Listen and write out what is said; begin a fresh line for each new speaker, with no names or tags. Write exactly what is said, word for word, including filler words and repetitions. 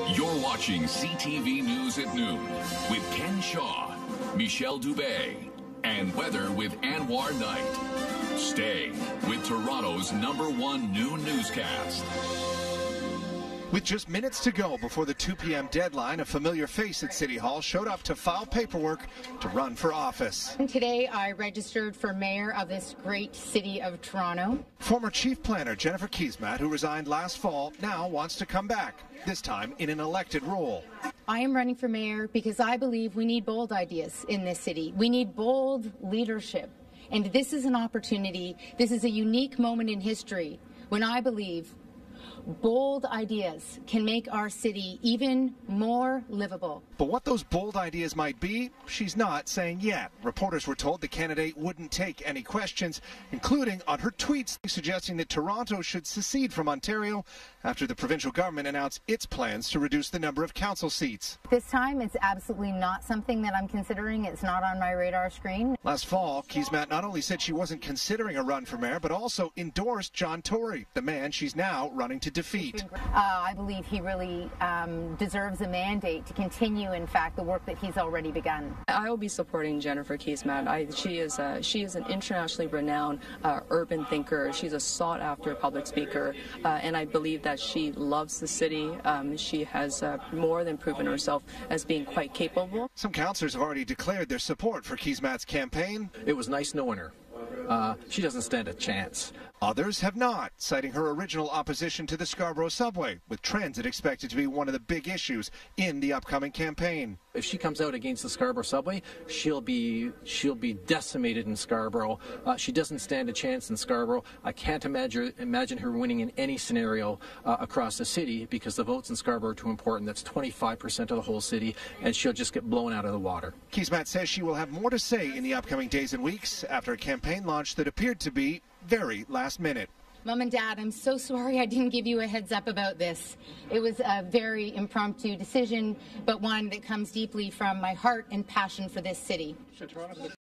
You're watching C T V News at noon with Ken Shaw, Michelle Dubé, and weather with Anwar Knight. Stay with Toronto's number one noon newscast.
With just minutes to go before the two p m deadline, a familiar face at City Hall showed up to file paperwork to run for office.
Today, I registered for mayor of this great city of Toronto.
Former chief planner Jennifer Keesmaat, who resigned last fall, now wants to come back, this time in an elected role.
I am running for mayor because I believe we need bold ideas in this city. We need bold leadership. And this is an opportunity, this is a unique moment in history when I believe bold ideas can make our city even more livable.
But what those bold ideas might be, she's not saying yet. Reporters were told the candidate wouldn't take any questions, including on her tweets suggesting that Toronto should secede from Ontario after the provincial government announced its plans to reduce the number of council seats.
This time, it's absolutely not something that I'm considering. It's not on my radar screen.
Last fall, Keesmaat not only said she wasn't considering a run for mayor, but also endorsed John Tory, the man she's now running to defeat.
Uh, I believe he really um, deserves a mandate to continue, in fact, the work that he's already begun.
I will be supporting Jennifer Keesmaat. I, she is a, she is an internationally renowned uh, urban thinker. She's a sought-after public speaker, uh, and I believe that she loves the city. Um, she has uh, more than proven herself as being quite capable.
Some councillors have already declared their support for Keesmaat's campaign.
It was nice knowing her. Uh, she doesn't stand a chance.
Others have not, citing her original opposition to the Scarborough subway, with transit expected to be one of the big issues in the upcoming campaign.
If she comes out against the Scarborough subway, she'll be she'll be decimated in Scarborough. Uh, she doesn't stand a chance in Scarborough. I can't imagine imagine her winning in any scenario uh, across the city because the votes in Scarborough are too important. That's twenty-five percent of the whole city, and she'll just get blown out of the water.
Keesmaat says she will have more to say in the upcoming days and weeks after a campaign launch that appeared to be very last minute.
Mom and Dad, I'm so sorry I didn't give you a heads up about this. It was a very impromptu decision, but one that comes deeply from my heart and passion for this city.